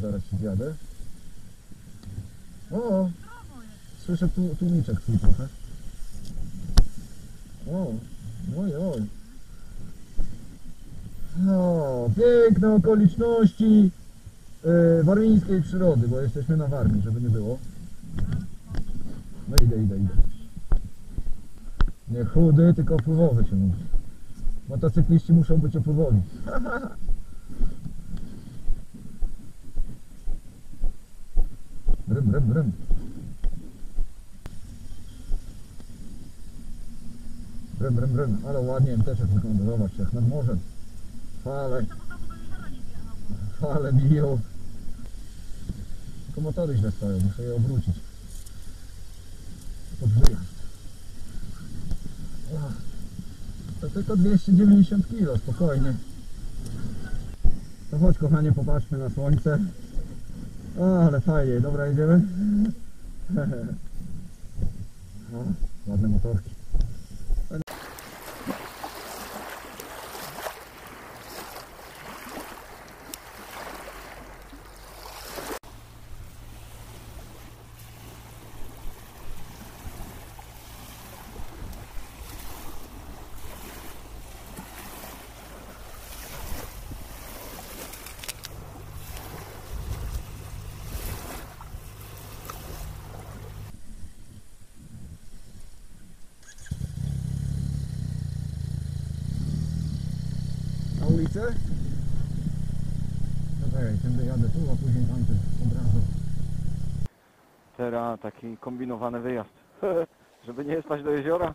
zaraz ci zjadę. O! Słyszę tłumiczek twój trochę. O! Oj, oj. O, piękne okoliczności warmińskiej przyrody, bo jesteśmy na Warmii, żeby nie było. No idę. Nie chudy, tylko opływowy się mówi. Motocykliści muszą być opływowi. Brym. Brym. Ale ładnie MTeczek wygląda, zobacz, jak nad morzem. Fale biją. Tylko motory źle stoją, muszę je obrócić. Pod wyjazd. To tylko 290 kg, spokojnie. To chodź kochanie, popatrzmy na słońce. O, ale fajnie, dobra, jedziemy. O, ładne motorki. Na ulicę? No czekaj, tędy jadę tu, a później tamty od razu. Teraz taki kombinowany wyjazd. Żeby nie spać do jeziora.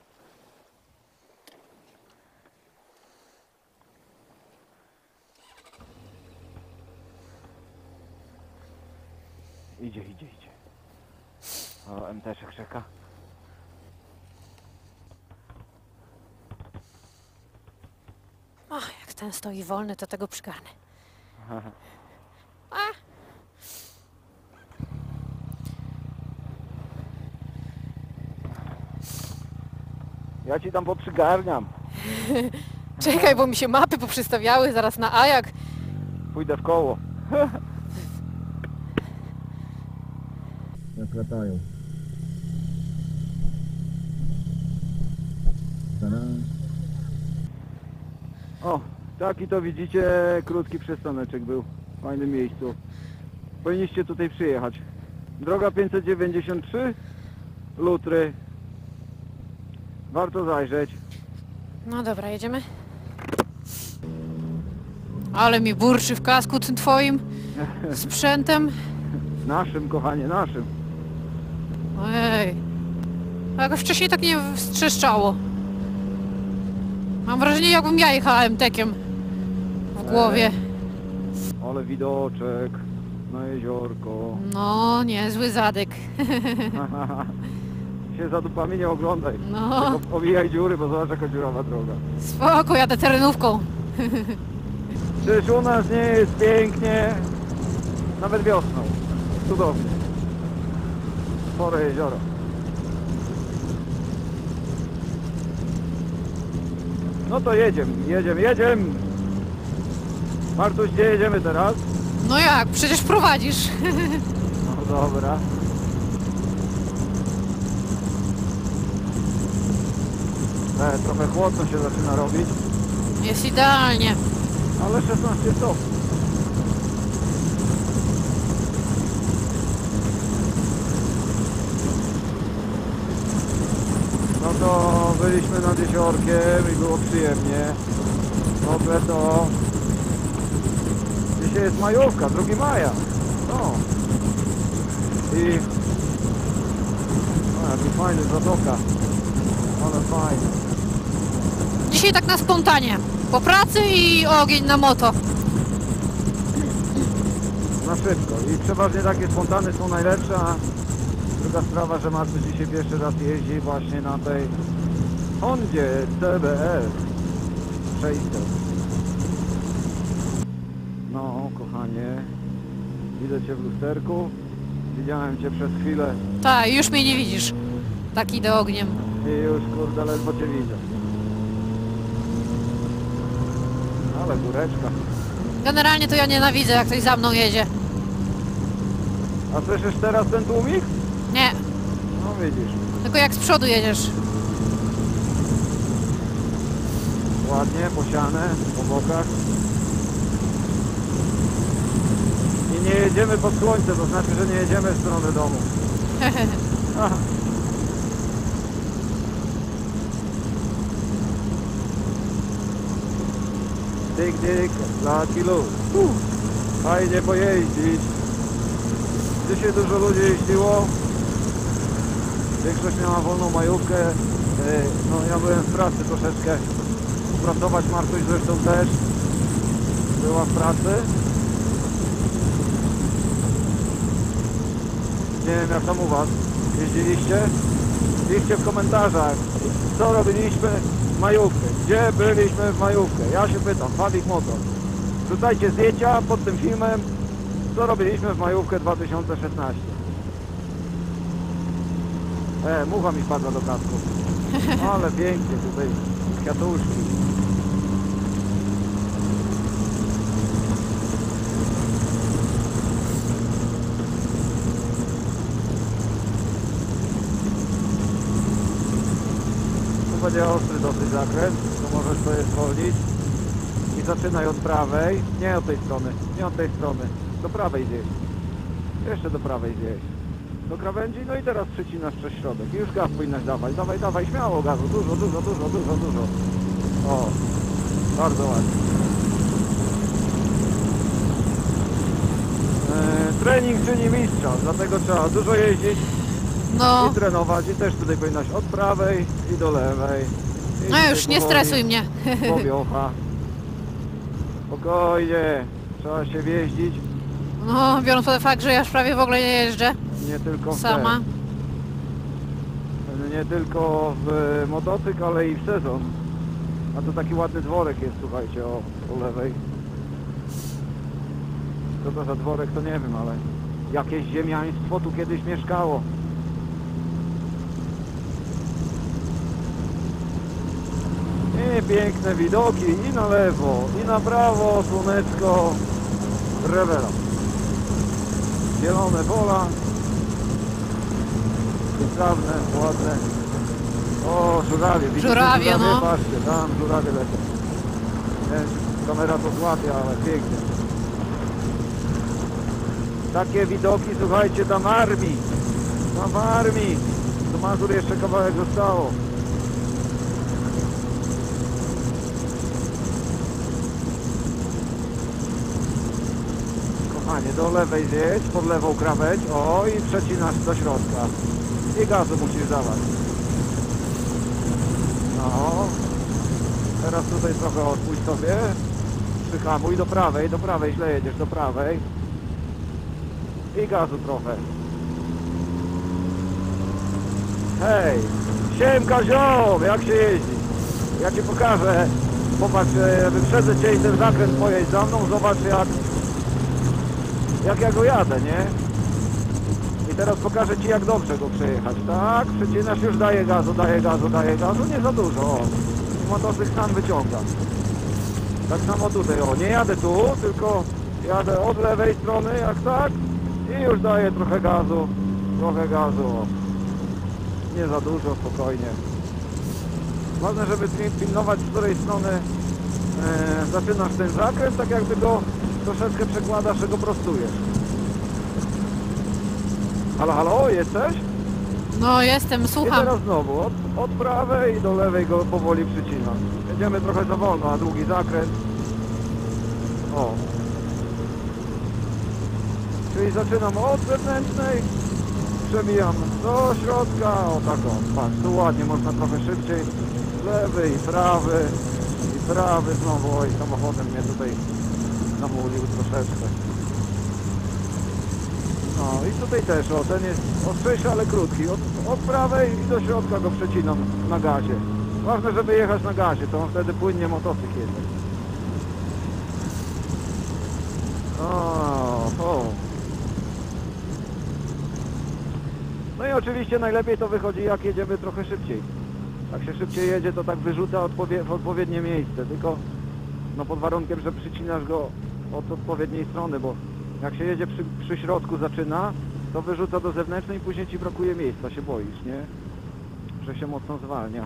Idzie. O, MT-szek czeka. Ach, jak ten stoi wolny, to tego przygarnę. A! Ja ci tam poprzygarniam. Czekaj, bo mi się mapy poprzystawiały zaraz na Ajak. Pójdę w koło. Jak latają. Tada. O, taki to widzicie, krótki przystaneczek był. W fajnym miejscu. Powinniście tutaj przyjechać. Droga 593, Lutry. Warto zajrzeć. No dobra, jedziemy. Ale mi burczy w kasku tym twoim sprzętem. Naszym, kochanie, naszym. Ojej. A jakoś wcześniej tak nie wstrzeszczało. Mam wrażenie, jakbym ja jechała MT-kiem w głowie. Ale widoczek na jeziorko. No, niezły zadek. Się za dupami nie oglądaj. No, Tylko owijaj dziury, bo zobacz jaka dziurawa droga. spoko, jadę terenówką. Przecież u nas nie jest pięknie. Nawet wiosną. Cudownie. Spore jezioro. No to jedziemy. Martuś, gdzie jedziemy teraz? No jak, przecież prowadzisz. No dobra. Trochę chłodno się zaczyna robić, Jest idealnie. ale 16 stopni. No to byliśmy nad jeziorkiem i było przyjemnie. W ogóle to dzisiaj jest majówka, 2 maja. No. I jaki fajny zatoka. Ale fajnie. Dzisiaj tak na spontanie. Po pracy i ogień na moto. Na szybko. I przeważnie takie spontany są najlepsze, a druga sprawa, że Marcin dzisiaj pierwszy raz jeździ właśnie na tej Hondzie CBR 600. No, kochanie, widzę Cię w lusterku. Widziałem Cię przez chwilę Tak, już mnie nie widzisz. Tak idę ogniem. i już, kurde, ledwo Cię widzę. Ale góreczka. Generalnie to ja nienawidzę, jak ktoś za mną jedzie. A słyszysz teraz ten tłumik? Nie, No widzisz. tylko jak z przodu jedziesz. Ładnie, posiane po bokach. I nie jedziemy pod słońce, to znaczy, że nie jedziemy w stronę domu. Aha. Dyk, dyk, Lucky Luke. Fajnie pojeździć. Dzisiaj dużo ludzi jeździło. Większość miała wolną majówkę. No ja byłem w pracy troszeczkę. Pracować Martuś zresztą też. Była w pracy. Nie wiem jak tam u was. Jeździliście? Piszcie w komentarzach, co robiliśmy w majówkę. Gdzie byliśmy w majówkę? Ja się pytam, Fabik Motor. Wrzucajcie zdjęcia pod tym filmem, co robiliśmy w majówkę 2016. Mucha mi wpadła do kasku. Ale pięknie tutaj, kwiatuszki. Tu będzie ostry dosyć zakręt, to możesz sobie zwolnić. I zaczynaj od prawej, nie od tej strony, nie od tej strony, do prawej zjeść. Jeszcze do prawej zjeść. Do krawędzi, no i teraz przecinasz przez środek. I już gaz powinnaś dawać. Dawaj, dawaj, śmiało gazu. Dużo, dużo, dużo, dużo, dużo. O, bardzo ładnie. Trening czyni mistrza, dlatego trzeba dużo jeździć No, i trenować. I też tutaj powinnaś od prawej i do lewej. I no tutaj już, nie powoli, stresuj mnie. powiocha. Spokojnie, trzeba się wjeździć. No, biorąc pod fakt, że ja już prawie w ogóle nie jeżdżę Nie tylko w sama. Nie tylko w motocykl, ale i w sezon. A to taki ładny dworek jest, słuchajcie, o po lewej. Co to za dworek, to nie wiem, ale jakieś ziemiaństwo tu kiedyś mieszkało. I piękne widoki i na lewo, i na prawo, słoneczko, rewela. Zielone pola. Trawne, ładne. O, żurawie, widzicie Żurawie, no. Patrzcie, tam żurawie lecą. Nie wiem, czy kamera to złapie, ale pięknie. Takie widoki, słuchajcie, tam w armii. Tam w armii. Do Mazur jeszcze kawałek zostało. Kochanie, do lewej zjedź, pod lewą krawędź, o i przecinasz do środka. I gazu musisz dawać. No. Teraz tutaj trochę odpuść sobie. Przyhamuj do prawej, źle jedziesz, do prawej. I gazu trochę. Hej, siemka ziom, jak się jeździ? Ja ci pokażę. Popatrz, wyprzedzę cię i ten zakręt pojedź za mną, zobacz jak ja go jadę, nie? I teraz pokażę ci jak dobrze go przejechać. Tak, przecinasz, już daje gazu, nie za dużo, o. I motocykl sam wyciąga. Tak samo tutaj, o, nie jadę tu, tylko jadę od lewej strony, jak tak, i już daję trochę gazu, o. Nie za dużo, spokojnie. Ważne, żeby pilnować, z której strony zaczynasz ten zakręt, tak jakby go troszeczkę przekładasz, że go prostujesz. Halo, halo, jesteś? No, jestem, I słucham. teraz znowu, od prawej do lewej go powoli przycinam. Jedziemy trochę za wolno, a długi zakręt. O. Czyli zaczynam od zewnętrznej, przebijam do środka, o taką, patrz, tu ładnie, można trochę szybciej. Lewy i prawy znowu, oj, samochodem mnie tutaj namulił troszeczkę. No i tutaj też, o, ten jest ostrzejszy, ale krótki. Od prawej i do środka go przecinam na gazie. Ważne, żeby jechać na gazie, to on wtedy płynnie motocykl jedzie. O. No i oczywiście najlepiej to wychodzi, jak jedziemy trochę szybciej. Jak się szybciej jedzie, to tak wyrzuca w odpowiednie miejsce, tylko no pod warunkiem, że przycinasz go od odpowiedniej strony, bo jak się jedzie przy środku zaczyna, to wyrzuca do zewnętrznej i później ci brakuje miejsca, się boisz, nie? Że się mocno zwalnia.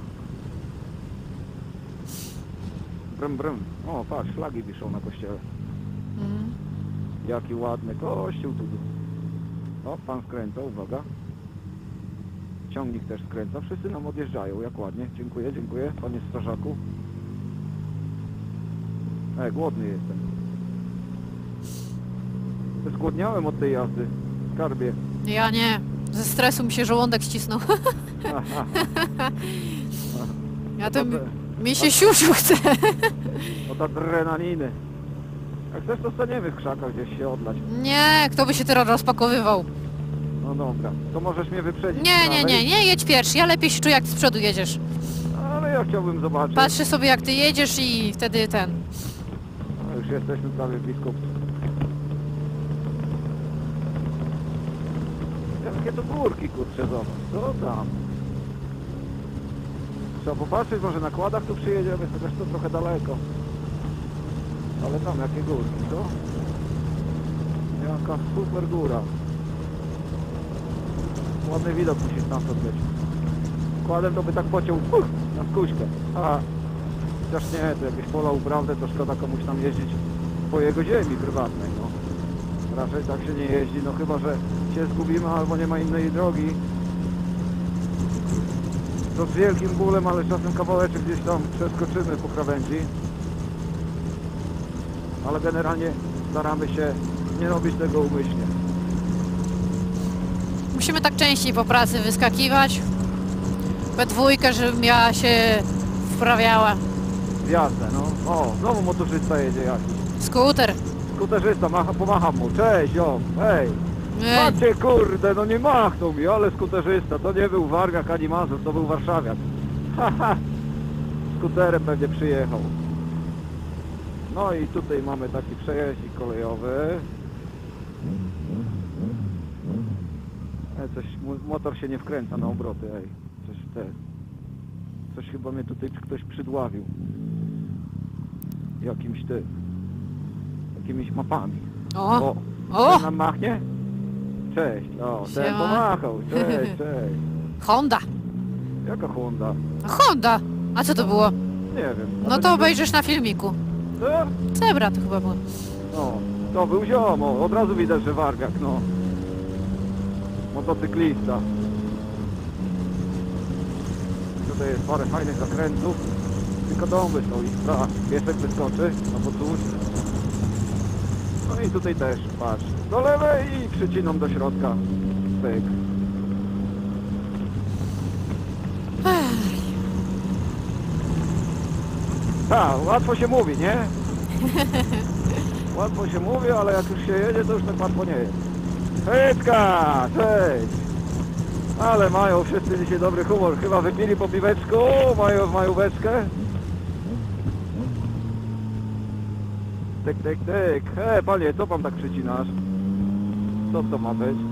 Brym, brym. O, patrz, flagi wiszą na kościele. Mm. Jaki ładny kościół tu. O, pan skręca, uwaga. Ciągnik też skręca. Wszyscy nam odjeżdżają, jak ładnie. Dziękuję, dziękuję, panie strażaku. Głodny jestem. Zgłodniałem od tej jazdy. Skarbie. Ja nie. Ze stresu mi się żołądek ścisnął. Ja to mi się siusiu chce. Od adrenaliny. Jak chcesz, to staniemy w krzakach gdzieś się odlać. Nie, kto by się teraz rozpakowywał? No dobra, to możesz mnie wyprzedzić. Nie, jedź pierwszy. Ja lepiej się czuję, jak z przodu jedziesz. Ale ja chciałbym zobaczyć. Patrzę sobie, jak ty jedziesz i wtedy ten... No, już jesteśmy prawie blisko. Jakie to górki, kurczę, zobacz. Co tam? Trzeba popatrzeć, może na kładach tu przyjedziemy, chociaż to trochę daleko. Ale tam jakie górki, co? Jaka super góra. Ładny widok musi stamtąd być. Kładem to by tak pociął na skuśkę. A chociaż nie, to jakieś pola uprawne, to szkoda komuś tam jeździć po jego ziemi prywatnej, no. Raczej tak się nie jeździ, no chyba, że się zgubimy albo nie ma innej drogi. To z wielkim bólem, ale czasem kawałeczek gdzieś tam przeskoczymy po krawędzi. Ale generalnie staramy się nie robić tego umyślnie. Musimy tak częściej po pracy wyskakiwać. We dwójkę, żebym ja się wprawiała. W jazdę, no. O, znowu motorzysta jedzie jakiś. Skuter. Skuterzysta, pomacham mu. Cześć, ziom, hej. Nie. Macie, kurde, no nie machnął mi, ale skuterzysta. To nie był Warmiak ani Mazur, to był warszawiak. Haha. Skuterem pewnie przyjechał. No i tutaj mamy taki przejeździk kolejowy. Coś, motor się nie wkręca na obroty, ej. Coś chyba mnie tutaj ktoś przydławił. Jakimiś mapami. O! Ten nam machnie? Cześć, o, ten Siema. pomachał, cześć. Honda. Jaka Honda? Honda. A co to było? Nie wiem. No to obejrzysz na filmiku. Co? Zebra to chyba było. No, to był ziom, od razu widać, że Warmiak, no. Motocyklista. Tutaj jest parę fajnych zakrętów. Tylko dąby są i piesek wyskoczy, no bo cóż. No i tutaj też, patrz. Do lewej i przyciną do środka. Pyk. Tak, łatwo się mówi, nie? Łatwo się mówi, ale jak już się jedzie, to już tak łatwo nie jest. Hejtka! Cześć! Ale mają wszyscy dzisiaj dobry humor. Chyba wypili po piweczku, mają beczkę. Tyk, tyk, tyk. Panie, co pan tak przycinasz? Co to ma być?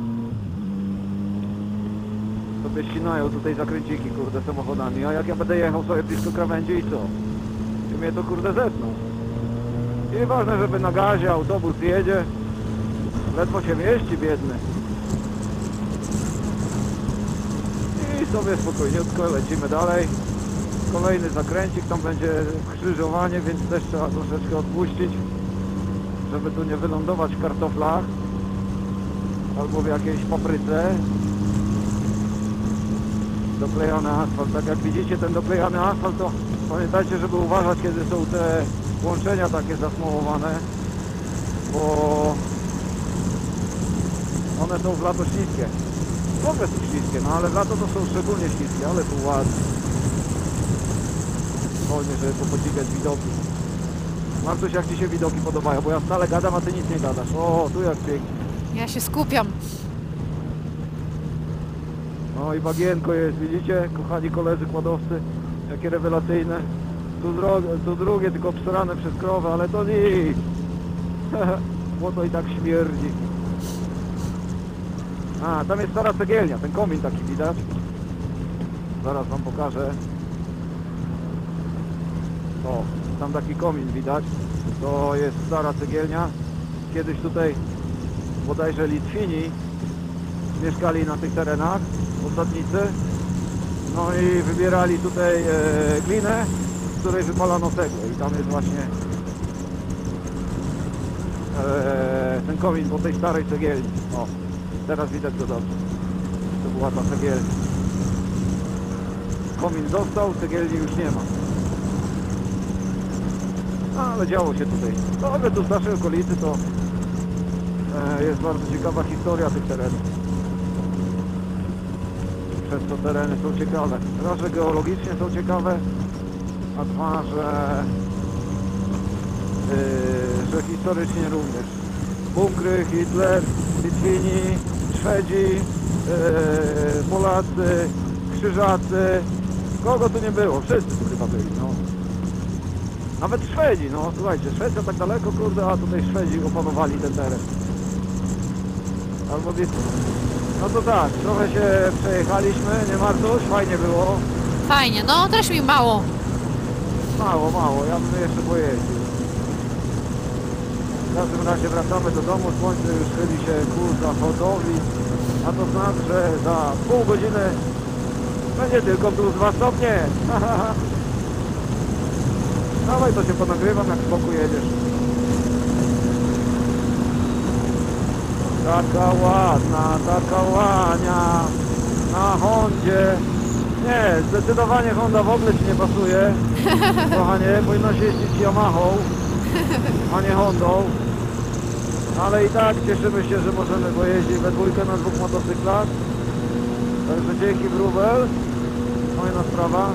Sobie ścinają tutaj zakręciki, kurde, samochodami. A jak ja będę jechał sobie blisko krawędzi i co? I mnie to, kurde, zetną. I ważne, żeby na gazie autobus jedzie. Ledwo się mieści, biedny. I sobie spokojniutko lecimy dalej. Kolejny zakręcik, tam będzie skrzyżowanie, więc też trzeba troszeczkę odpuścić, żeby tu nie wylądować w kartoflach albo w jakiejś papryce. Doklejany asfalt. Tak jak widzicie, ten doklejany asfalt, to pamiętajcie, żeby uważać, kiedy są te łączenia takie zasmołowane, bo one są w lato śliskie. W ogóle są śliskie, no ale w lato to są szczególnie śliskie, ale tu ładnie. Wolnie, żeby podziwiać widoki. Martuś, jak Ci się widoki podobają? Bo ja stale gadam, a Ty nic nie gadasz. O, tu jak pięknie. Ja się skupiam. No i bagienko jest, widzicie? Kochani koledzy kładowcy, jakie rewelacyjne. Tu drugie, tylko obsrane przez krowę, ale to nic. Bo to i tak śmierdzi. A, tam jest stara cegielnia, ten komin taki widać. Zaraz Wam pokażę. O, tam taki komin widać. To jest stara cegielnia. Kiedyś tutaj bodajże Litwini mieszkali na tych terenach, osadnicy. No i wybierali tutaj glinę, z której wypalano cegłę i tam jest właśnie ten komin po tej starej cegielni. O, teraz widać go dobrze. To była ta cegielnia. Komin został, cegielni już nie ma. No, ale działo się tutaj. No, ale tu w naszej okolicy to jest bardzo ciekawa historia tych terenów. Przez to tereny są ciekawe. Raz, że geologicznie są ciekawe, a dwa, że historycznie również. Bunkry, Hitler, Litwini, Szwedzi, Polacy, Krzyżacy. Kogo tu nie było? Wszyscy tu chyba byli, no. Nawet Szwedzi, no słuchajcie, Szwecja tak daleko, kurde, a tutaj Szwedzi opanowali ten teren. Albo no to tak, trochę się przejechaliśmy, nie Martuś? Fajnie było. Fajnie, no też mi mało. Mało, ja bym jeszcze pojeździł. W każdym razie wracamy do domu, słońce już chyli się ku zachodowi, a to znaczy, że za pół godziny będzie tylko plus 2 stopnie. Dawaj, to się ponagrywam, jak z boku jedziesz. Taka ładna, taka łania na Hondzie. Nie, zdecydowanie Honda w ogóle ci nie pasuje. Kochanie, powinnaś jeździć Yamahą, a nie Hondą. Ale i tak cieszymy się, że możemy pojeździć we dwójkę na 2 motocyklach. Także dzięki Wróbel. Fajna sprawa.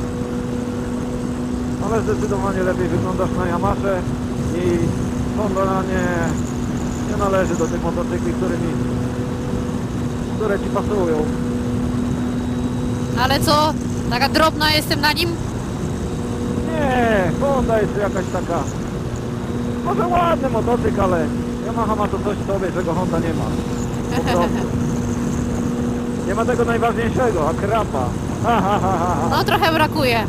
Ale zdecydowanie lepiej wyglądasz na Yamasze i Honda nie należy do tych motocykli, które ci pasują. Ale co? Taka drobna jestem na nim? Nie, Honda jest jakaś taka... Może ładny motocykl, ale Yamaha ma to coś w sobie, czego Honda nie ma. Po prostu. Nie ma tego najważniejszego, akrapa. No trochę brakuje.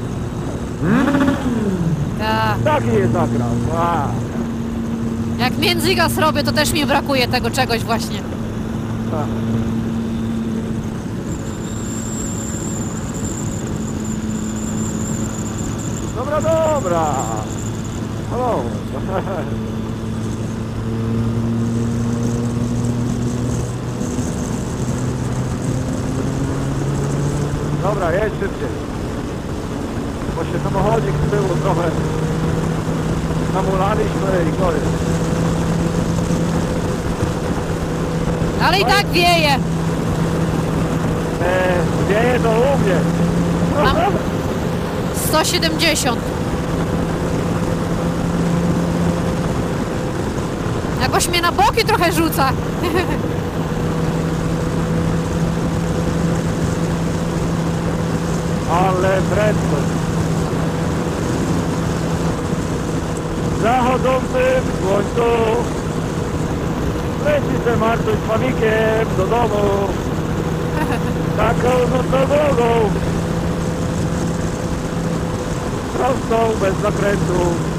Tak. Taki jest akrap. Jak międzygaz robię, to też mi brakuje tego czegoś właśnie. Tak. Dobra. Halo. Dobra, jedź szybciej. Bo się samochodzik z tyłu trochę namulaliśmy i koniec. Ale i tak wieje. Wieje to u mnie. Mam 170. Jakoś mnie na boki trochę rzuca. Ale prędkość. Zachodzącym słońcu leci se Martuś z Fabikiem do domu. Taką nocną drogą. Prostą, bez zakrętu.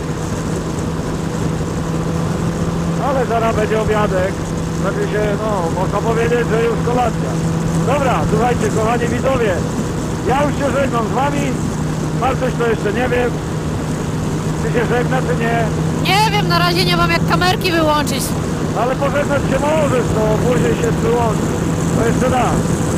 Ale zaraz będzie obiadek. Znaczy się, no, można powiedzieć, że już kolacja. Dobra, słuchajcie, kochani widzowie. Ja już się żegnam z wami. Martuś to jeszcze nie wiem. Czy się żegna, czy nie. Nie wiem, na razie nie mam jak kamerki wyłączyć. Ale pożegnać się możesz, to później się przyłączy. To jeszcze raz.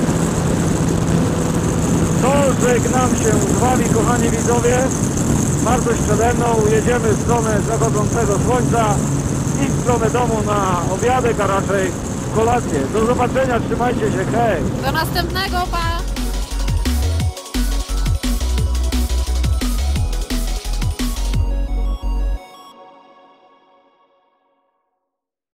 To żegnam się z wami, kochani widzowie. Martuś przede mną. Jedziemy w stronę zachodzącego słońca i w stronę domu na obiadek, a raczej kolację. Do zobaczenia, trzymajcie się, hej! Do następnego, pa!